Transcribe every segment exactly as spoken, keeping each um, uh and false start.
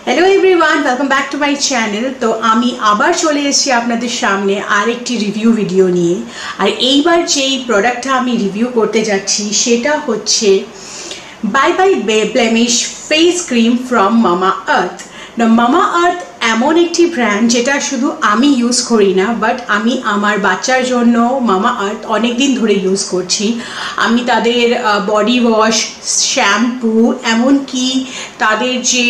Hello everyone, welcome back to my channel. तो आमी आबार चले एसेছি আপনাদের সামনে আরেকটি রিভিউ ভিডিও নিয়ে। আর এইবার যেই প্রোডাক্টটা আমি রিভিউ করতে যাচ্ছি সেটা হচ্ছে bye bye blemish face cream from Mamaearth. না মামা আর্থ এমন একটি ব্র্যান্ড যেটা শুধু আমি ইউজ করি না, বাট আমি আমার বাচ্চার জন্য মামা আর্থ অনেক দিন ধরে ইউজ করছি। আমি তাদের বডি ওয়াশ, শ্যাম্পু, এমনকি তাদের যে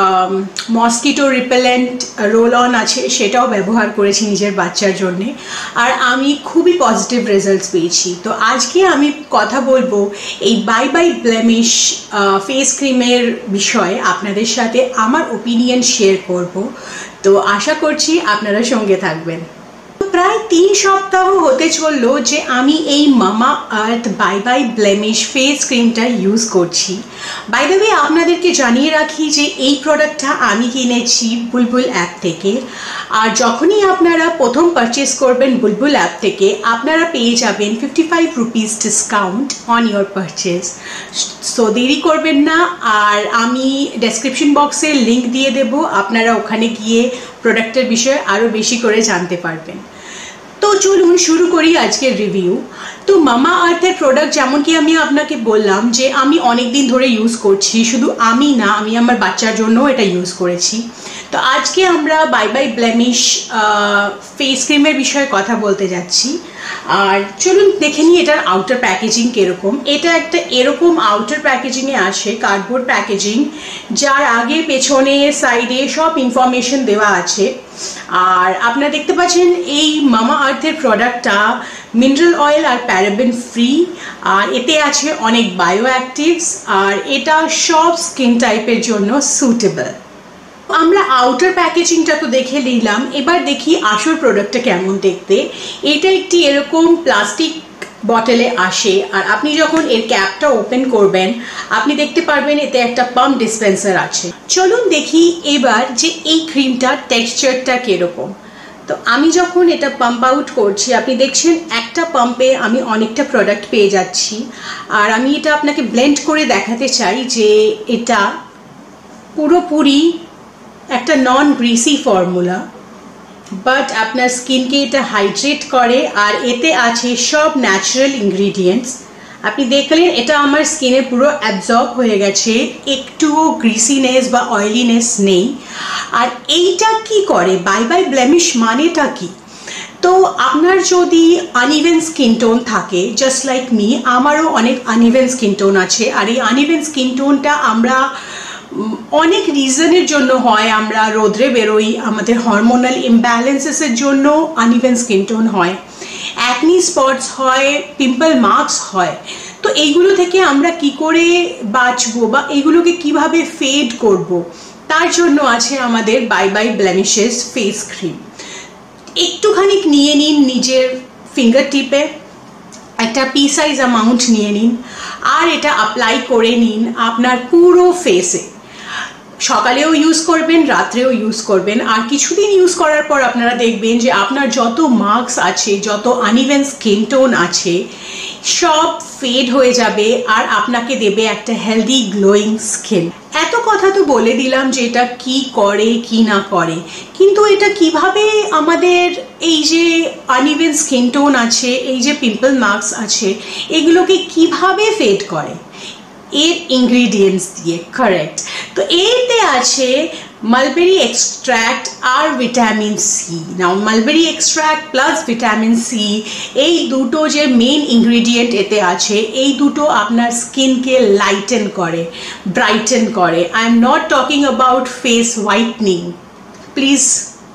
মসকিটো রিপেলেন্ট রোল অন আছে সেটাও ব্যবহার করেছি নিজের বাচ্চার জন্যে, আর আমি খুবই পজিটিভ রেজাল্টস পেয়েছি। তো আজকে আমি কথা বলবো এই বাই বাই ব্লেমিশ ফেস ক্রিমের বিষয়ে, আপনাদের সাথে আমার ওপিনিয়ন শেয়ার করব। তো আশা করছি আপনারা সঙ্গে থাকবেন। প্রায় তিন সপ্তাহ হতে চললো যে আমি এই Mamaearth bye bye blemish face ক্রিমটা ইউজ করছি। বাই দ্য ওয়ে, আপনাদেরকে জানিয়ে রাখি যে এই প্রোডাক্টটা আমি কিনেছি বুলবুল অ্যাপ থেকে। আর যখনই আপনারা প্রথম পারচেস করবেন বুলবুল অ্যাপ থেকে, আপনারা পেয়ে যাবেন fifty five rupees discount on your purchase. So দেরি করবেন না, আর আমি ডেসক্রিপশন বক্সে লিঙ্ক দিয়ে দেব, আপনারা ওখানে গিয়ে প্রোডাক্টের বিষয়ে আরও বেশি করে জানতে পারবেন। তো চলুন শুরু করি আজকের রিভিউ। তো মামা আর্থের প্রোডাক্ট যেমন কি আমি আপনাকে বললাম যে আমি অনেক দিন ধরে ইউজ করছি, শুধু আমি না, আমি আমার বাচ্চার জন্যও এটা ইউজ করেছি। তো আজকে আমরা বাই বাই ব্লেমিশ ফেস ক্রিমের বিষয়ে কথা বলতে যাচ্ছি। আর চলুন দেখে নিই এটার আউটার প্যাকেজিং কীরকম। এটা একটা এরকম আউটার প্যাকেজিংয়ে আসে, কার্ডবোর্ড প্যাকেজিং, যার আগে পেছনে সাইডে সব ইনফরমেশন দেওয়া আছে। আর আপনারা দেখতে পাচ্ছেন এই মামা আর্থের প্রোডাক্টটা মিনারেল অয়েল আর প্যারাবেন ফ্রি, আর এতে আছে অনেক বায়ো অ্যাক্টিভস, আর এটা সব স্কিন টাইপের জন্য সুটেবল। আমরা আউটার প্যাকেজিংটা তো দেখে নিলাম, এবার দেখি আসল প্রোডাক্টটা কেমন দেখতে। এটা একটি এরকম প্লাস্টিক বটলে আসে, আর আপনি যখন এর ক্যাপটা ওপেন করবেন আপনি দেখতে পারবেন এতে একটা পাম্প ডিসপেন্সার আছে। চলুন দেখি এবার যে এই ক্রিমটার টেক্সচারটা কীরকম। তো আমি যখন এটা পাম্প আউট করছি, আপনি দেখছেন একটা পাম্পে আমি অনেকটা প্রোডাক্ট পেয়ে যাচ্ছি। আর আমি এটা আপনাকে ব্লেন্ড করে দেখাতে চাই যে এটা পুরোপুরি একটা নন গ্রিসি ফর্মুলা, বাট আপনার স্কিনকে এটা হাইড্রেট করে, আর এতে আছে সব ন্যাচারাল ইনগ্রিডিয়েন্টস। আপনি দেখলেন এটা আমার স্কিনে পুরো অ্যাবজর্ব হয়ে গেছে, একটুও গ্রিসিনেস বা অয়েলিনেস নেই। আর এইটা কি করে, বাই বাই ব্লেমিশ মানেটা কি? তো আপনার যদি আনইভেন স্কিন টোন থাকে, জাস্ট লাইক মি, আমারও অনেক আনইভেন স্কিন টোন আছে। আর এই আনইভেন স্কিন টোনটা আমরা অনেক রিজনের জন্য হয়। আমরা রোদ্রে বেরোই, আমাদের হরমোনাল ইমব্যালেন্সেসের জন্য আনইভেন স্কিন টোন হয়, অ্যাকনি স্পটস হয়, পিম্পল মার্কস হয়। তো এইগুলো থেকে আমরা কি করে বাঁচবো বা এইগুলোকে কিভাবে ফেড করব, তার জন্য আছে আমাদের bye bye blemishes face cream. একটুখানি নিয়ে নিন নিজের ফিঙ্গার টিপে, একটা পি সাইজ অ্যামাউন্ট নিয়ে নিন, আর এটা অ্যাপ্লাই করে নিন আপনার পুরো ফেসে। সকালেও ইউজ করবেন, রাত্রেও ইউজ করবেন। আর কিছুদিন ইউজ করার পর আপনারা দেখবেন যে আপনার যত মার্কস আছে, যত আনইভেন স্কিন টোন আছে, সব ফেড হয়ে যাবে, আর আপনাকে দেবে একটা হেলদি গ্লোয়িং স্কিন। এত কথা তো বলে দিলাম যে এটা কি করে কি না করে, কিন্তু এটা কিভাবে আমাদের এই যে আনইভেন স্কিন টোন আছে, এই যে পিম্পল মার্কস আছে, এগুলোকে কিভাবে ফেড করে? এর ইনগ্রিডিয়েন্টস দিয়ে। কারেক্ট। তো এতে আছে মালবেরি এক্সট্র্যাক্ট আর vitamin C. Now mulberry extract plus vitamin C, এই দুটো যে মেইন ইনগ্রিডিয়েন্ট এতে আছে, এই দুটো আপনার স্কিনকে লাইটেন করে, ব্রাইটেন করে। I am not talking about face whitening, please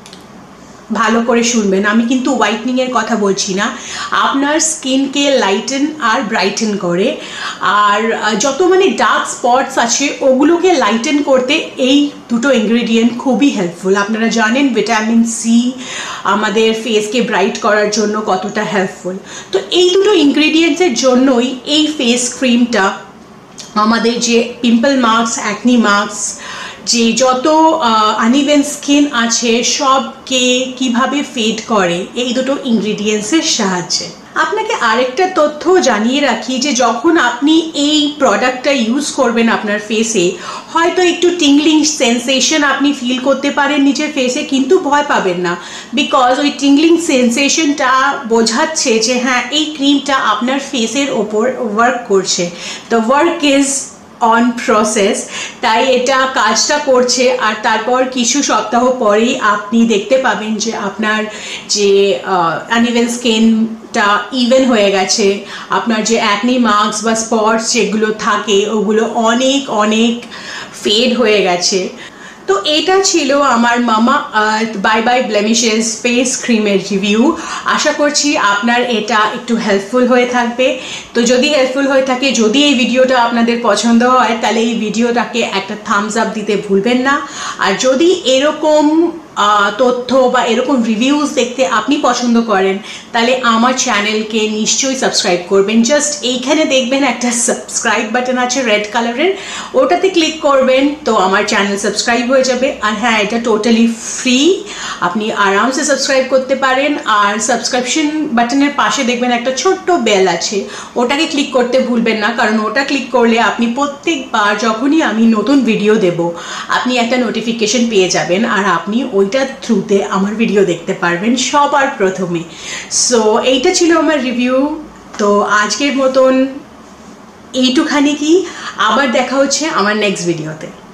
ভালো করে শুনবেন, আমি কিন্তু হোয়াইটনিংয়ের কথা বলছি না। আপনার স্কিনকে লাইটেন আর ব্রাইটেন করে, আর যত মানে ডার্ক স্পটস আছে ওগুলোকে লাইটেন করতে এই দুটো ইনগ্রিডিয়েন্ট খুবই হেল্পফুল। আপনারা জানেন ভিটামিন সি আমাদের ফেসকে ব্রাইট করার জন্য কতটা হেল্পফুল। তো এই দুটো ইনগ্রিডিয়েন্টসের জন্যই এই ফেস ক্রিমটা আমাদের যে পিম্পল মার্কস, অ্যাকনি মার্কস, যে যত আনইভেন স্কিন আছে সবকে কিভাবে ফেড করে এই দুটো ইনগ্রিডিয়েন্টসের সাহায্যে। আপনাকে আরেকটা তথ্য জানিয়ে রাখি যে যখন আপনি এই প্রোডাক্টটা ইউজ করবেন আপনার ফেসে, হয়তো একটু টিংলিং সেন্সেশন আপনি ফিল করতে পারেন নিজের ফেসে, কিন্তু ভয় পাবেন না, বিকজ ওই টিংলিং সেন্সেশনটা বোঝাচ্ছে যে হ্যাঁ এই ক্রিমটা আপনার ফেসের ওপর ওয়ার্ক করছে। The work is on process, তাই এটা কাজটা করছে। আর তারপর কিছু সপ্তাহ পরেই আপনি দেখতে পাবেন যে আপনার যে আনইভেন স্কিনটা ইভেন হয়ে গেছে, আপনার যে অ্যাকনি মার্কস বা স্পটস যেগুলো থাকে ওগুলো অনেক অনেক ফেড হয়ে গেছে। তো এটা ছিল আমার Mamaearth bye bye blemishes face ক্রিমের রিভিউ। আশা করছি আপনার এটা একটু হেল্পফুল হয়ে থাকবে। তো যদি হেল্পফুল হয়ে থাকে, যদি এই ভিডিওটা আপনাদের পছন্দ হয়, তাহলে এই ভিডিওটাকে একটা থামস আপ দিতে ভুলবেন না। আর যদি এরকম তথ্য বা এরকম রিভিউজ দেখতে আপনি পছন্দ করেন, তাহলে আমার চ্যানেলকে নিশ্চয়ই সাবস্ক্রাইব করবেন। জাস্ট এইখানে দেখবেন একটা সাবস্ক্রাইব বাটন আছে রেড কালারের, ওটাতে ক্লিক করবেন তো আমার চ্যানেল সাবস্ক্রাইব হয়ে যাবে। আর হ্যাঁ, এটা টোটালি ফ্রি, আপনি আরামসে সাবস্ক্রাইব করতে পারেন। আর সাবস্ক্রিপশন বাটনের পাশে দেখবেন একটা ছোট্ট বেল আছে, ওটাকে ক্লিক করতে ভুলবেন না, কারণ ওটা ক্লিক করলে আপনি প্রত্যেকবার যখনই আমি নতুন ভিডিও দেব আপনি একটা নোটিফিকেশন পেয়ে যাবেন, আর আপনি ওইটার থ্রুতে আমার ভিডিও দেখতে পারবেন সবার প্রথমে। সো এইটা ছিল আমার রিভিউ। তো আজকের মতন এইটুখানি কি, আবার দেখা হচ্ছে আমার নেক্সট ভিডিওতে।